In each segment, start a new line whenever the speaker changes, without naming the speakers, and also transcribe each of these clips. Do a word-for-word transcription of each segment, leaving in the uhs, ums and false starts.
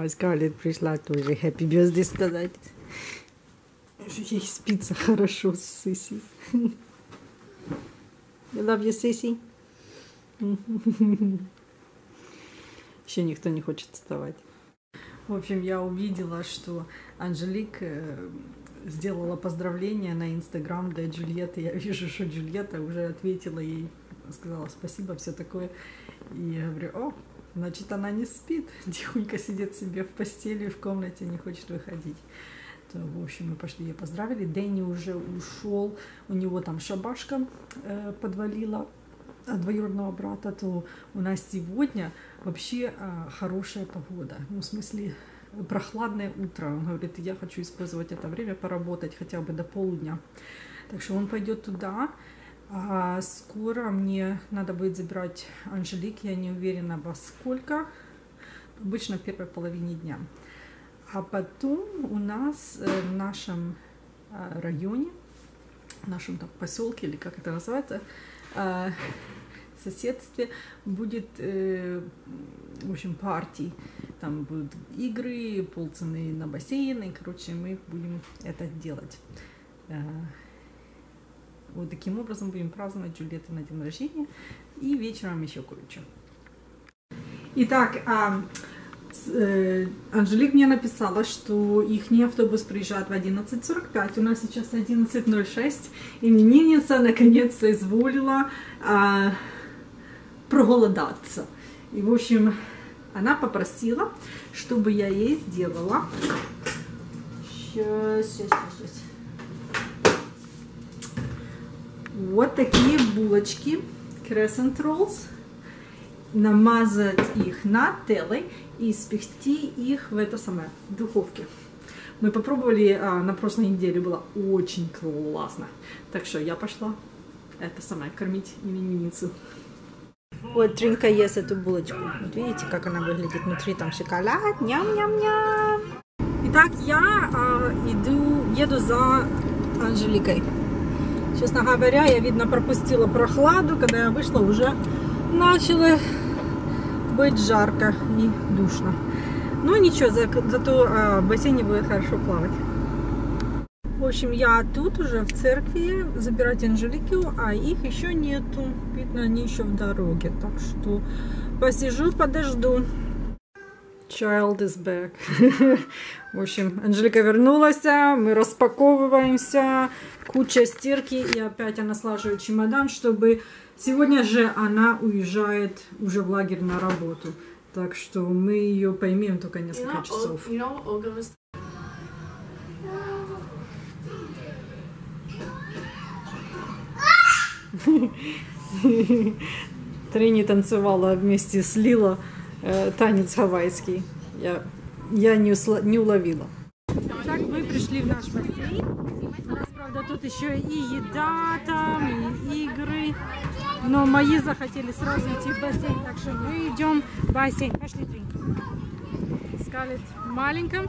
А Скарлетт пришла тоже happy birthday сказать. Ей спится хорошо с Сиси. You love you, Сиси? Еще никто не хочет вставать. В общем, я увидела, что Анжелик сделала поздравление на Инстаграм для Джульетты. Я вижу, что Джульетта уже ответила ей, сказала спасибо, все такое. И я говорю, о, значит, она не спит, тихонько сидит себе в постели, в комнате, не хочет выходить. То, в общем, мы пошли ее поздравили. Дэнни уже ушел, у него там шабашка э, подвалила от двоюродного брата, то у нас сегодня вообще э, хорошая погода. Ну, в смысле, прохладное утро. Он говорит, я хочу использовать это время поработать хотя бы до полудня. Так что он пойдет туда. А скоро мне надо будет забирать Анжелик, я не уверена во сколько. Обычно в первой половине дня. А потом у нас в нашем районе, в нашем там поселке, или как это называется, соседстве будет, в общем, партий. Там будут игры, полцены на бассейн, и, короче, мы будем это делать. Вот таким образом будем праздновать Джульетты на день рождения и вечером еще кое-что. Итак, Анжелик мне написала, что их автобус приезжает в одиннадцать сорок пять, у нас сейчас одиннадцать ноль шесть, именинница наконец-то изволила а, проголодаться. И, в общем, она попросила, чтобы я ей сделала... Сейчас, сейчас, сейчас. Вот такие булочки, crescent rolls. Намазать их нателлой и испекти их в это самое, в духовке. Мы попробовали а, на прошлой неделе, было очень классно. Так что я пошла это самое, кормить именинницу. Вот Тринка ест эту булочку. Вот видите, как она выглядит внутри, там шоколад, ням-ням-ням. Итак, я а, иду, еду за Анжеликой. Честно говоря, я, видно, пропустила прохладу, когда я вышла, уже начало быть жарко и душно. Ну ничего, за, зато а, в бассейне будет хорошо плавать. В общем, я тут уже в церкви забирать Анжелику, а их еще нету. Видно, они еще в дороге. Так что посижу, подожду. Child is back. В общем, Анжелика вернулась, мы распаковываемся, куча стирки, и опять она слаживает чемодан, чтобы... Сегодня же она уезжает уже в лагерь на работу, так что мы ее поймем только несколько часов. Трини танцевала вместе с Лила э, танец гавайский. Я, я не, усла, не уловила. Так, мы пришли в наш бассейн. У нас, правда, тут еще и еда там, и игры. Но мои захотели сразу идти в бассейн, так что мы идем в бассейн. Пошли, Тринка. Скарлетт в маленьком.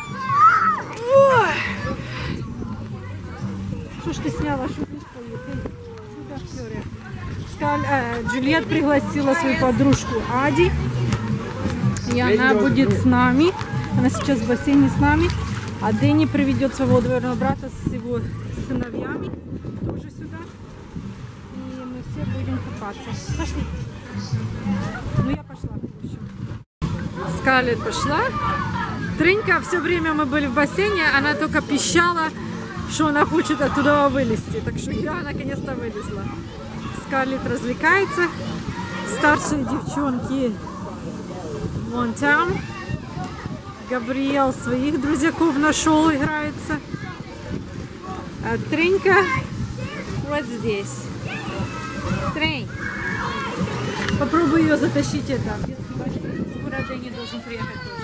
Что ж ты сняла? Что ты поедешь? Скаль... э, Джульетт пригласила свою подружку Ади. И она будет с нами. Она сейчас в бассейне с нами. А Дэнни приведет своего двоюродного брата с его сыновьями тоже сюда. И мы все будем купаться. Пошли. Ну я пошла. В общем. Скарлетт пошла. Тринка, все время мы были в бассейне, она только пищала, что она хочет оттуда вылезти. Так что я наконец-то вылезла. Скарлетт развлекается. Старшие девчонки вон там. Габриэл своих друзьяков нашел, играется. А Тринка вот здесь. Трин. Попробуй ее затащить это. В детский бассейн. Скоро Дэнни должен приехать тоже.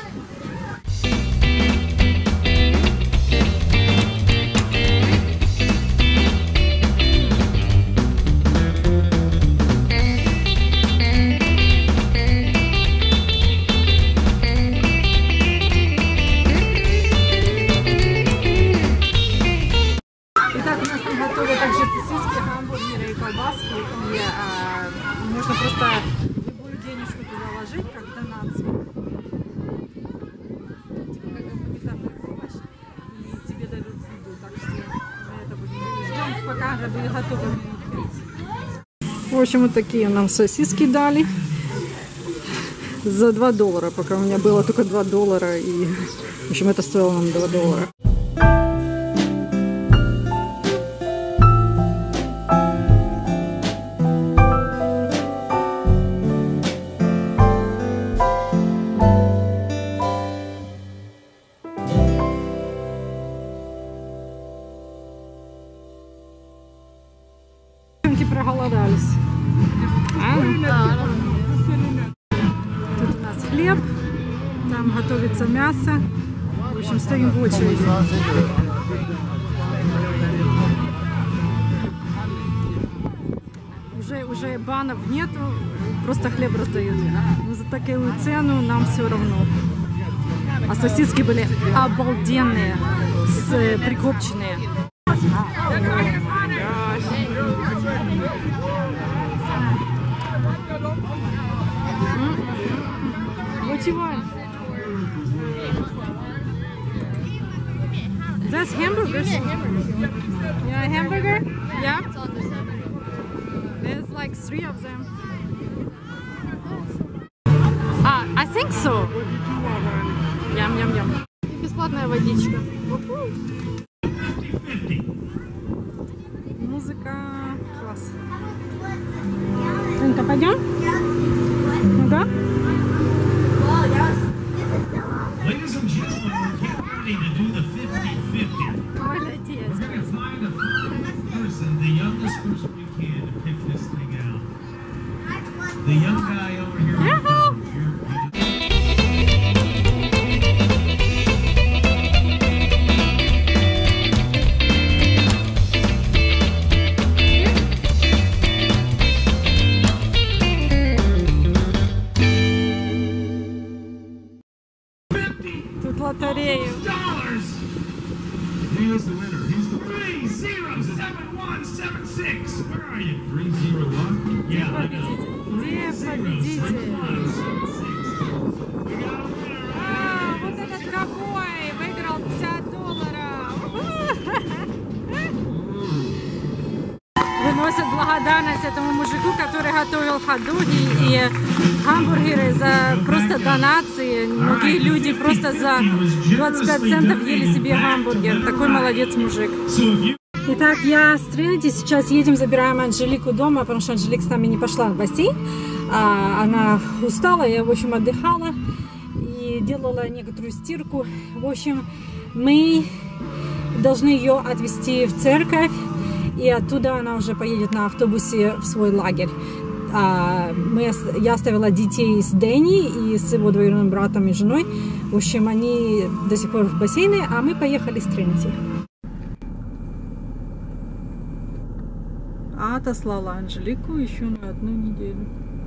пока они были готовы. В общем, вот такие нам сосиски дали за два доллара, пока у меня было только два доллара, и, в общем, это стоило нам два доллара. Проголодались. А? Тут у нас хлеб, там готовится мясо. В общем, стоим в очереди. Уже, уже банов нету, просто хлеб раздают. Но за такую цену нам все равно. А сосиски были обалденные, с, прикопченные. What you want? That's hamburgers. Yeah, hamburger. Yeah, hamburger? Yeah. There's like three of them. Ah, I think so. Yum, yum, yum. Бесплатная водичка. Музыка. Класс. Инка, пойдем? Ну-ка.
Ladies and gentlemen, we're getting ready to do the fifty fifty. We're going to find a person, the youngest person we can, to pick this thing out. The young guy over here.
Careful! Лотерею.
Here's the winner. He's the three zero seven one seven six. Where are you? three zero one? Yeah, I know.
Где победитель? А, вот этот какой! Выиграл пятьдесят долларов! Выносят благодарность этому мужику, который готовил хот-доги и гамбургеры за просто донации. Многие люди просто за двадцать пять центов ели себе гамбургер. Такой молодец мужик. Итак, я с Тринити сейчас едем, забираем Анжелику дома, потому что Анжелика с нами не пошла в бассейн. А, она устала, я, в общем, отдыхала и делала некоторую стирку. В общем, мы должны ее отвезти в церковь, и оттуда она уже поедет на автобусе в свой лагерь. А, мы, я оставила детей с Дэнни и с его двоюродным братом и женой. В общем, они до сих пор в бассейне, а мы поехали с Тринити. А отослала Анжелику еще на одну неделю.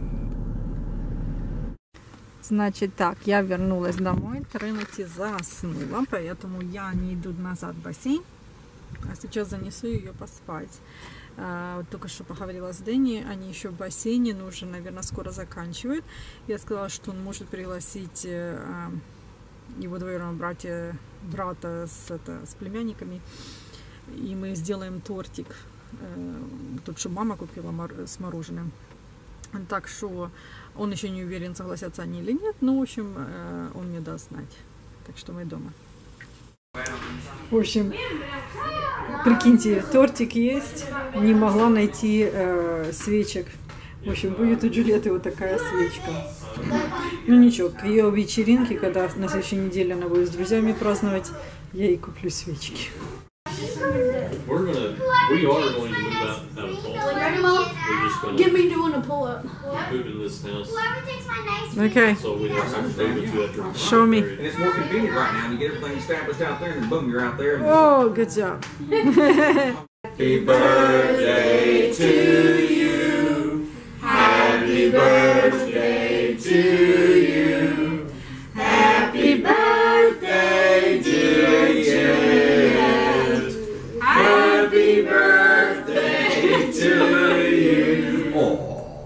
Значит так, я вернулась домой, Тринити заснула, поэтому я не иду назад в бассейн, а сейчас занесу ее поспать. А, вот только что поговорила с Дэнни, они еще в бассейне, но уже, наверное, скоро заканчивают. Я сказала, что он может пригласить а, его двоюродного братья, брата с, это, с племянниками, и мы сделаем тортик. Тут, что мама купила с мороженым. Так что он еще не уверен, согласятся они или нет, но, в общем, он мне даст знать. Так что мы дома. В общем, прикиньте, тортик есть, не могла найти э, свечек. В общем, будет у Джульетты вот такая свечка. Ну ничего, к ее вечеринке, когда на следующей неделе она будет с друзьями праздновать, я ей куплю свечки.
We're gonna, we are going to move out, out of Tulsa. We're just gonna
Get me doing a pull-up.
move in this house.
Whoever takes my nice
Okay,
So we have to stay with you after.
show me.
And it's more convenient right now. You get everything established out there, and boom, you're out there.
Oh, good job.
Happy birthday to you. Happy birthday to you. Happy birthday, dear Juliet. Happy birthday to you. Oh.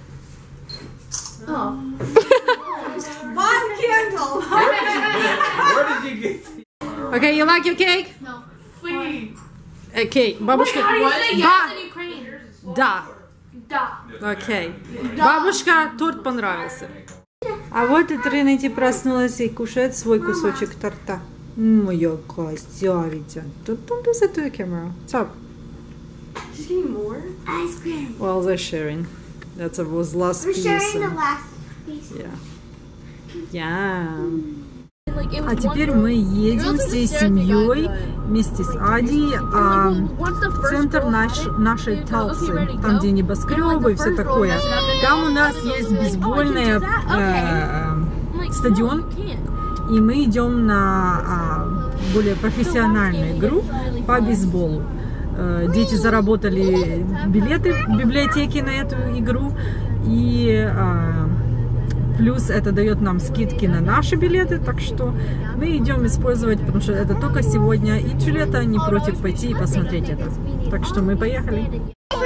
Oh.
One candle.
Where did you get?
Okay, you like your cake?
No. Free.
Окей, бабушка... Да. Да. Окей. Бабушка, торт понравился. А вот и Тринити проснулась и кушает свой кусочек торта. Моя костявица. Don't do that to the camera. Stop.
She's getting more ice cream.
Well, they're sharing. That was last
We're
piece.
sharing the last piece.
Yeah. Yeah. А теперь мы едем всей семьей вместе с Адей а, в центр наш, нашей Талсы, там где небоскребы и все такое. Там у нас есть бейсбольный э, стадион, и мы идем на а, более площадную игру по бейсболу. Э, дети заработали билеты в библиотеке на эту игру, и а, плюс это дает нам скидки на наши билеты, так что мы идем использовать, потому что это только сегодня, и Джульетта не против пойти и посмотреть это. Так что мы поехали.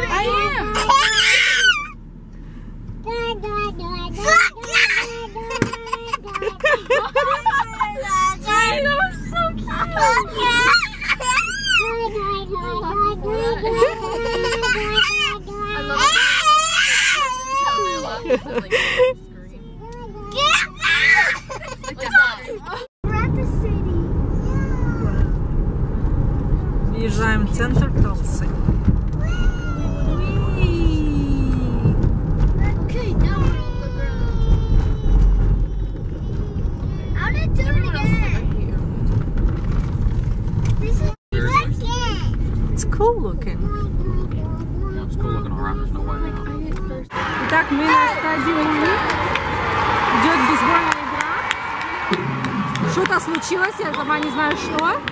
Въезжаем в центр Талсы.
Okay, now we're on the ground. How did do it again? This is
It's cool looking.
Yeah, it's cool looking all around. There's no way out.
Итак, мы на стадионе. Идет бейсбольная игра. Что-то случилось, я сама не знаю что.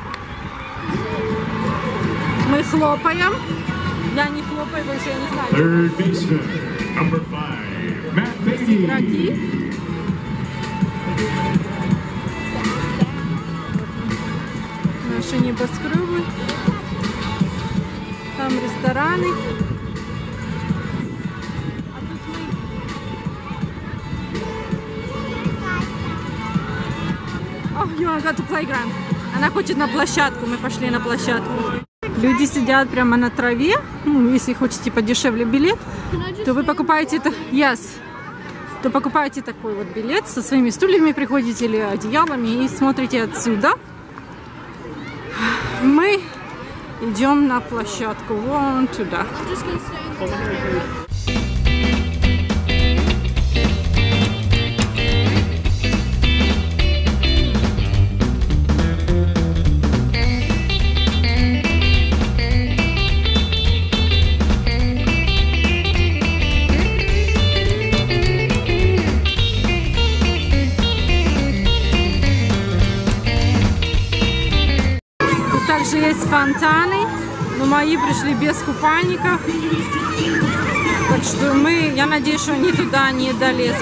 Мы хлопаем. Я не хлопаю, потому что я не знаю.
Third baseman, number five, Matt Beatty.
Игроки. Наши небоскребы. Там рестораны. А тут мы. Oh, you want to go to playground? Она хочет на площадку. Мы пошли на площадку. Люди сидят прямо на траве. Ну, если хотите подешевле билет, то вы покупаете это. Yes. То покупаете такой вот билет со своими стульями, приходите или одеялами и смотрите отсюда. Мы идем на площадку вон туда. Также есть фонтаны, но мои пришли без купальников, так что мы, я надеюсь, что они туда не долезут.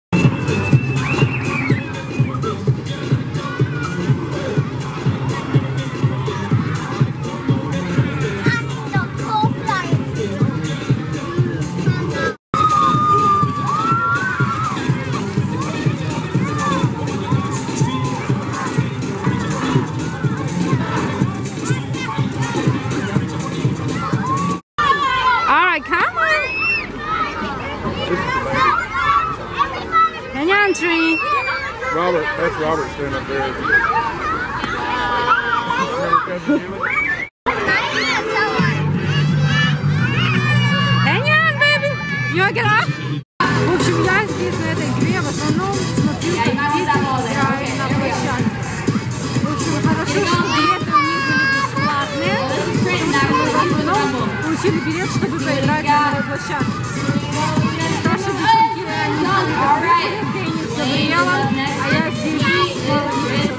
Robert, that's Robert standing up there.
Hang on, baby! You wanna get up? В общем, я здесь на этой игре в основном смотрю, как дети играют на площадке. В общем, хорошо, что билеты у них были бесплатные. Мы в основном получили билет, чтобы поиграть на новой площадке. Старшие девчонки, они играют в теннис, Габриэла, а я здесь с малыми.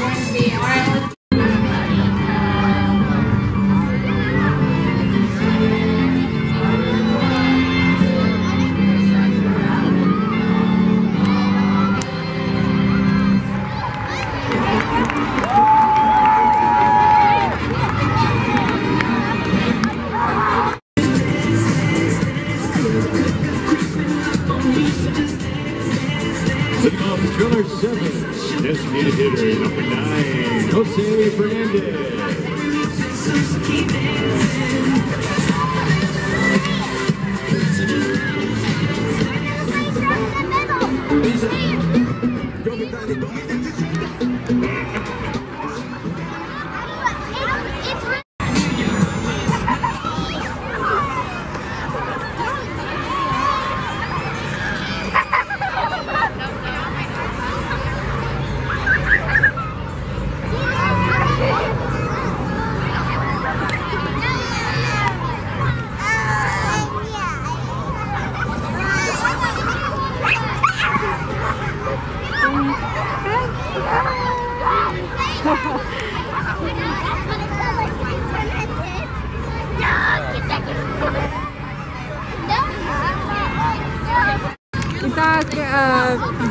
Number seven, designated hitter, number nine, Jose Fernandez.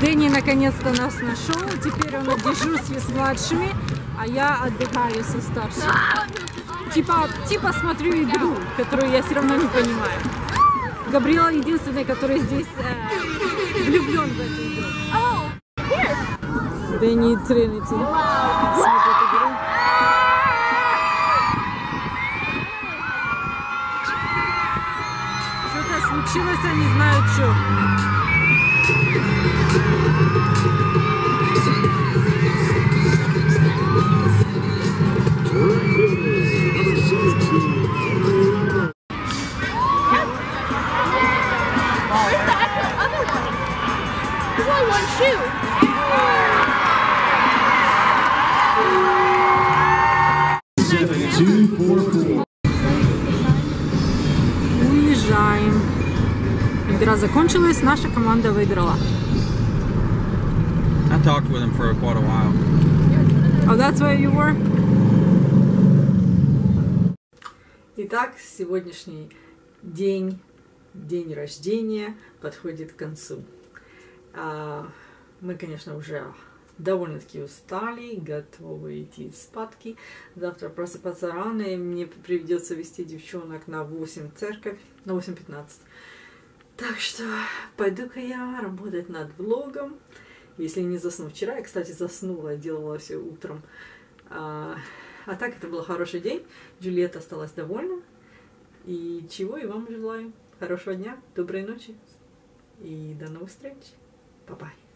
Дэнни наконец-то нас нашел. Теперь он на дежурстве с младшими, а я отдыхаю со старшими. Типа, типа смотрю игру, которую я все равно не понимаю. Габриэл единственный, который здесь э, влюблен в эту игру. Дэнни и Тринити смотрят игру. Что-то случилось, я не знаю, что. Уезжаем. Игра закончилась, наша команда выиграла.
I talked with him for quite a while.
Oh, that's where you were? Итак, сегодняшний день, день рождения подходит к концу. Мы, конечно, уже довольно-таки устали, готовы идти спадки. Завтра просыпаться рано, и мне придется вести девчонок на восемь в церковь, на восемь пятнадцать. Так что пойду-ка я работать над влогом. Если не засну. Вчера я, кстати, заснула, делала все утром. А, а так, это был хороший день. Джульетта осталась довольна. И чего и вам желаю. Хорошего дня, доброй ночи. И до новых встреч. Па-бай.